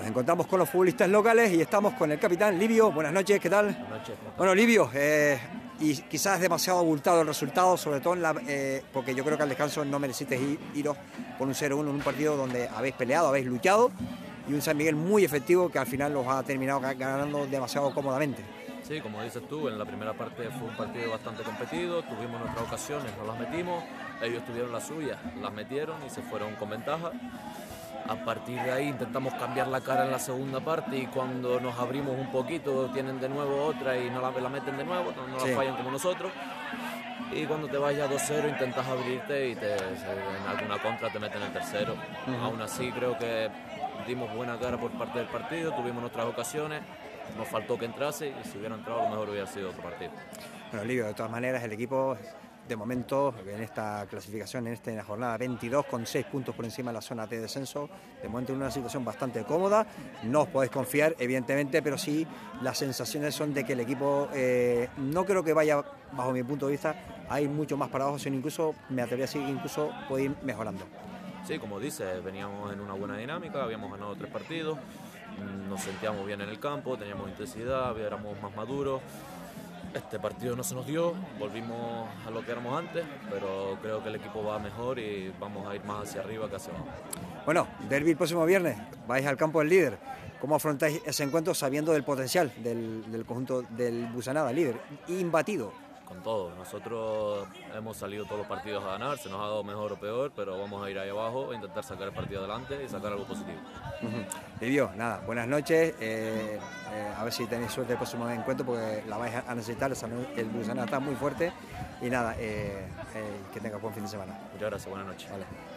Nos encontramos con los futbolistas locales y estamos con el capitán Livio. Buenas noches, ¿qué tal? Buenas noches. Bueno, Livio, y quizás demasiado abultado el resultado, sobre todo porque yo creo que al descanso no mereciste iros con un 0-1 en un partido donde habéis peleado, habéis luchado, y un San Miguel muy efectivo que al final los ha terminado ganando demasiado cómodamente. Sí, como dices tú, en la primera parte fue un partido bastante competido, tuvimos nuestras ocasiones, no las metimos, ellos tuvieron las suyas, las metieron y se fueron con ventaja. A partir de ahí intentamos cambiar la cara en la segunda parte y cuando nos abrimos un poquito tienen de nuevo otra y no la meten de nuevo, no la fallan como nosotros. Y cuando te vayas 2-0 intentas abrirte y en alguna contra te meten el tercero. Aún así creo que dimos buena cara por parte del partido, tuvimos nuestras ocasiones, nos faltó que entrase y si hubiera entrado a lo mejor hubiera sido otro partido. Bueno, Livio, de todas maneras el equipo de momento en esta clasificación, en la jornada 22, con 6 puntos por encima de la zona de descenso, de momento en una situación bastante cómoda. No os podéis confiar, evidentemente, pero sí las sensaciones son de que el equipo no creo que vaya, bajo mi punto de vista, a ir mucho más para abajo, sino incluso, me atrevería a decir, incluso puede ir mejorando. Sí, como dices, veníamos en una buena dinámica, habíamos ganado 3 partidos, nos sentíamos bien en el campo, teníamos intensidad, éramos más maduros. Este partido no se nos dio, volvimos a lo que éramos antes, pero creo que el equipo va mejor y vamos a ir más hacia arriba que hacia abajo. Bueno, derbi el próximo viernes, vais al campo del líder. ¿Cómo afrontáis ese encuentro sabiendo del potencial del conjunto del Busanada, líder, imbatido? Con todo, nosotros hemos salido todos los partidos a ganar, se nos ha dado mejor o peor, pero vamos a ir ahí abajo a intentar sacar el partido adelante y sacar algo positivo. Livio, nada, buenas noches, a ver si tenéis suerte el próximo encuentro porque la vais a necesitar, el Busanada está muy fuerte y nada, que tenga buen fin de semana. Muchas gracias, buenas noches. Vale.